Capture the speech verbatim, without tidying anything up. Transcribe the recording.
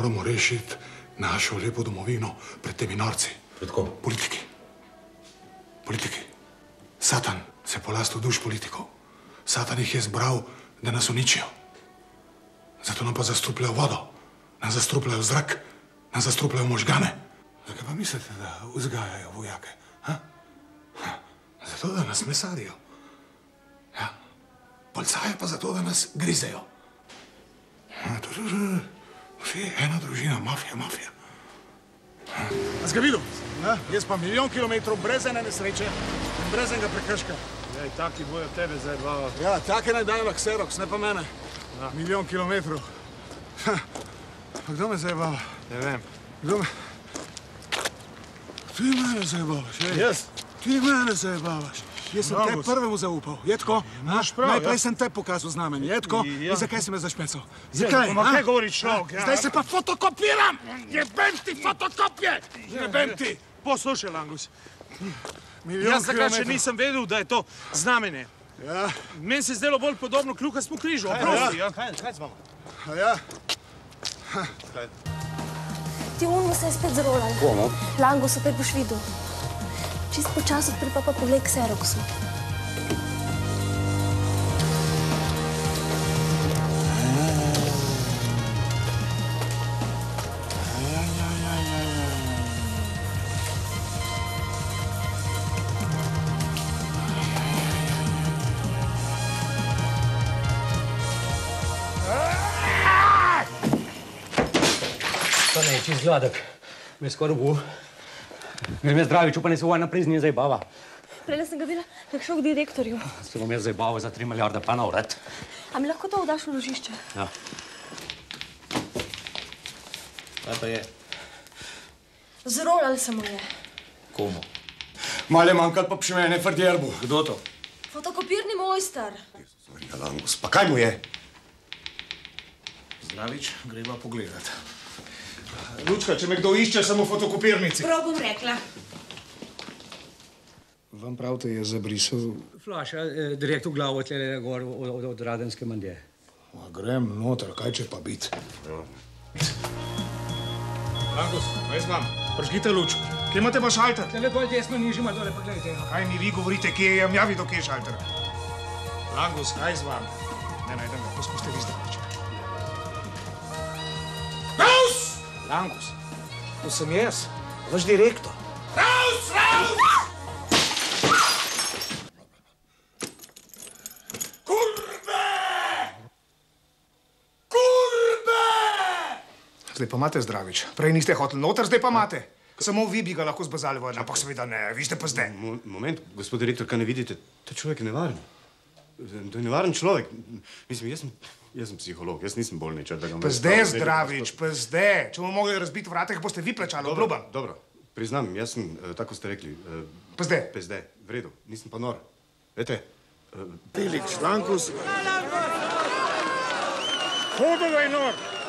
moramo rešiti našo lepo domovino pred temi norci. Pred kom? Politiki. Politiki. Satan se je polastil duš politikov. Satan jih je zbral, da nas uničijo. Zato nam pa zastrupljajo vodo, nam zastrupljajo zrak, nam zastrupljajo možgane. Zakaj pa mislite, da vzgajajo vojake? Ha? Ha. Zato, da nas mesarijo. Ja. Policaje pa zato, da nas grizejo. Ja, to je vse ena družina, mafija, mafija. A si ga videl? Ja, jaz pa milijon kilometrov brez ene nesreče in brez enega prekrška. Ej, taki bojo tebe zdaj dva. Ja, take naj dajo Xerox, ne pa mene. Ja. Milijon kilometrov. Ha. Pa kdo me zajebava? Ne vem. Kdo me... Ti mene zajebavaš, ej? Jaz? Ti mene zajebavaš. Jaz sem te prvemu zaupal. Je tako? Najprej sem te pokazal znamenje. Je tako? In zakaj si me zašpecal? Zakaj? Ma kaj govori človek? Zdaj se pa fotokopiram! Jebem ti fotokopije! Jebem ti! Poslušaj, Langus. Jaz zakaj še nisem vedel, da je to znamenje. Ja. Meni se je zdelo bolj podobno kljukastmu križu. Oprosti, ja. Kaj z vama? A ja? Ti unmo se je spet zrolal. Komu? Langus, opet boš videl. Čist počas odpri pa pa pogled k Xeroxu. To ne je čist gladek. Me skoraj bo. Grem jaz Zdraviču, pa ne se vojna prizni zajbava. Prejle sem ga bila, da je šel k direktorju. Se bom jaz zajbava za tri milijarde pa na urad. A mi lahko to vdaš v ložišče? Ja. Kaj pa je? Zrolal se mu je. Komu? Male manjkal pa še mene fardjerbu. Kdo to? Fotokopirni mojster. Marija Langus, pa kaj mu je? Zdravič, greva pogledat. Lučka, če me kdo išče, sem v fotokopirnici. Prav bom rekla. Vam pravite, je zabrisal? Flaša, direkt v glavo tlele gor od Radenske mandje. Grem noter, kaj če pa biti? Langus, kaj z vam? Pržgite luč. Kje imate pa šalter? Tlele dol desno nižima, dole pa gledajte. Kaj mi vi govorite, kje je? Ja vidim, kje je šalter. Langus, kaj z vam? Ne najdem ga, poskuste vi Zdraviča. Raus! Langus, to sem jaz, vaš direktor. Raus, raus! Kurbe! Kurbe! Zdaj pa imate Zdravič. Prej niste hoteli noter, zdaj pa imate. Samo vi bi ga lahko zbazali ven, ampak seveda ne, vi ste pa zdaj. Moment, gospod direktor, kaj ne vidite? Ta človek je nevaren. To je nevaren človek. Mislim, jaz sem, jaz sem psiholog, jaz nisem bolničar, da ga... Pa zdaj, Zdravič, pa zdaj. Če bomo mogli razbiti vratek, boste vi plačali, obljubam. Dobro, priznam, jaz sem, tako ste rekli... Pa zdaj. Pa zdaj, v redu, nisem pa nor. Vete... Felix, Langus... Hodo ga je nor!